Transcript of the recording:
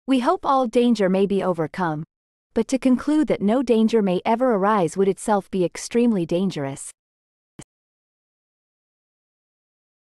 We hope all danger may be overcome. But to conclude that no danger may ever arise would itself be extremely dangerous.